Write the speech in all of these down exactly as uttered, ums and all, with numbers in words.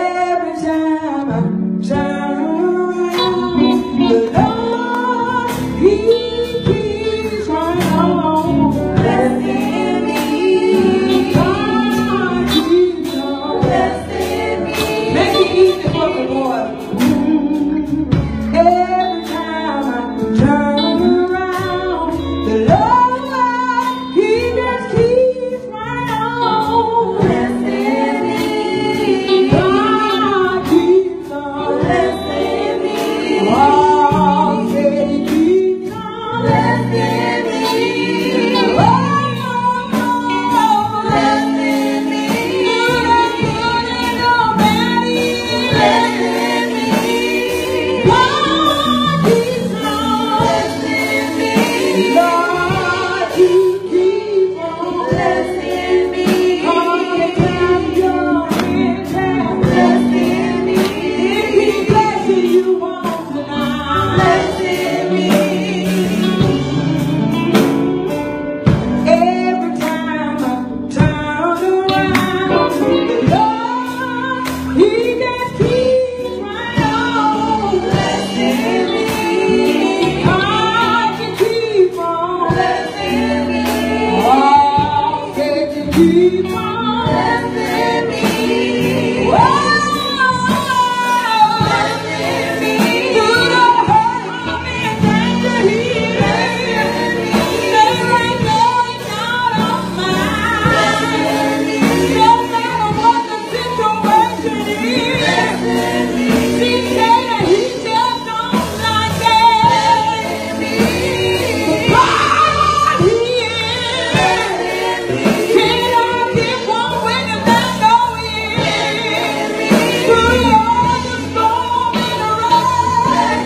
Every time I turn around, the Lord, He keeps right on blessing me. God keeps on blessing me. Make it easy for the boy. Every time I turn around, the Lord, He just keeps right on blessing me. God keeps on blessing me. Oh, yeah, He keeps on blessing me. Oh, blessing me. Good, good, and all bad, He's blessing me. God keeps on blessing me. Lord, He keeps on blessing me. All the time you're in town, blessing me. He's blessing you all tonight, blessing me. Every time I turn around, the Lord, He just keeps right on blessing me. God can keep on blessing me. Oh, can you keep on blessing me? Oh, blessing me. Good or hurt, harm, and danger, He blessing me. Never ain't going out of mine. No matter what the situation is, blessing me. She said that He just don't like it. God, He is. Can I get one witness that know He is? Through all the storm and the rain,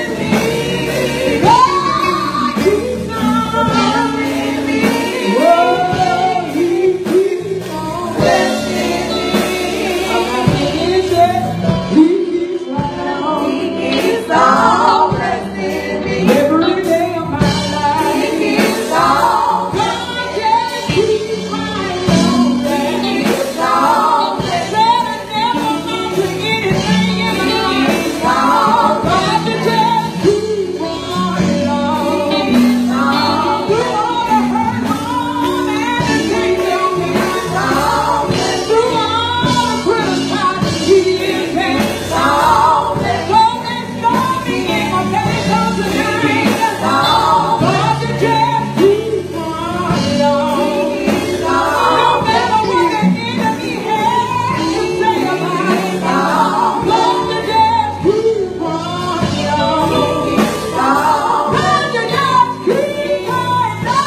God keeps on blessing me. Oh, He keeps on blessing me. I'm not finished yet. He keeps right on. He keeps on blessing me. Every day of my life. He keeps on. God just keeps right on blessing me. He keeps on blessing me. Never amount to anything in my life. God just keeps right on. He keeps on. Through all the hurt, harm, and the danger, He keeps on. Through all the criticizing, He keeps on. When they storm me in my face of the night, God just keeps right on. No matter what the enemy has to say about it, God just keeps right on. God just keeps right on.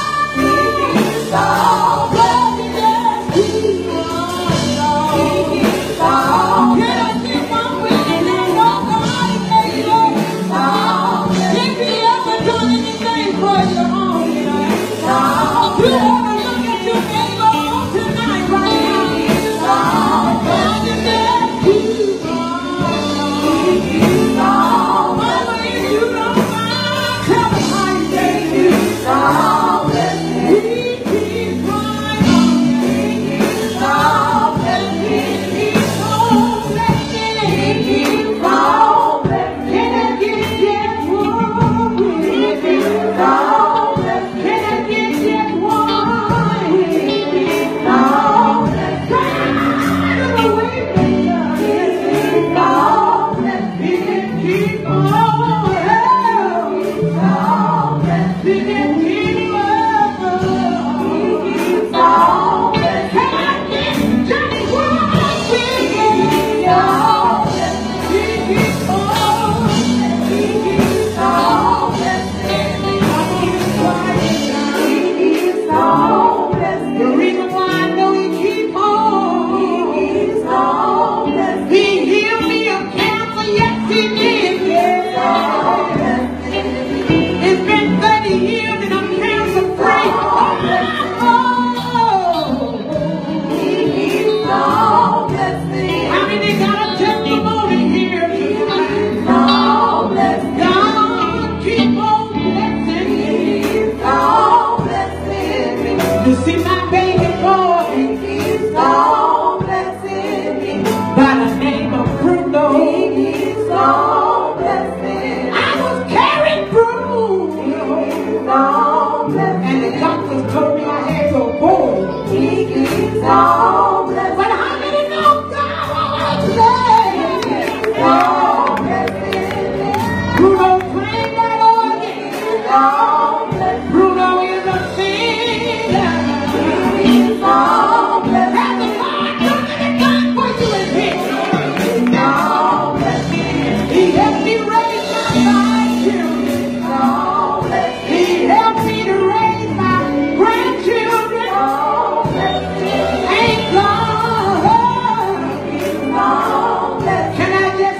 God just keeps right on. Can I get one witness that know God is able? If He ever done anything for you on tonight, you ought to look at your neighbor on tonight right now. God just keeps right on. Mama, if you don't mind, tell me how you say He keeps right on. He keeps on blessing. He keeps on blessing. He keeps on blessing. Can I get just one? He keeps on blessing. Can I get just one? He keeps on blessing. Kind of a witness. He keeps on blessing. He can keep on. He keeps on blessing. He can keep on. He keeps on blessing. Can I get just one witness? He keeps on blessing. He keeps on. He keeps on blessing. I'm gonna quiet down. He keeps on blessing. The reason why I know He keeps on. He keeps on blessing. He healed me of cancer, yes He did. Yes. It's been thirty years and I'm cancer free. Oh, He keeps on blessing. How many got a testimony here? He keeps on blessing. God keep on blessing. He keeps on blessing. You see my baby boy, He keeps on blessing. By the name of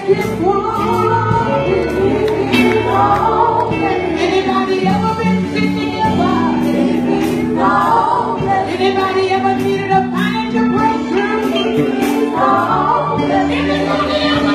keep on. Anybody ever been sick in your body? Anybody ever needed a financial breakthrough? Anybody ever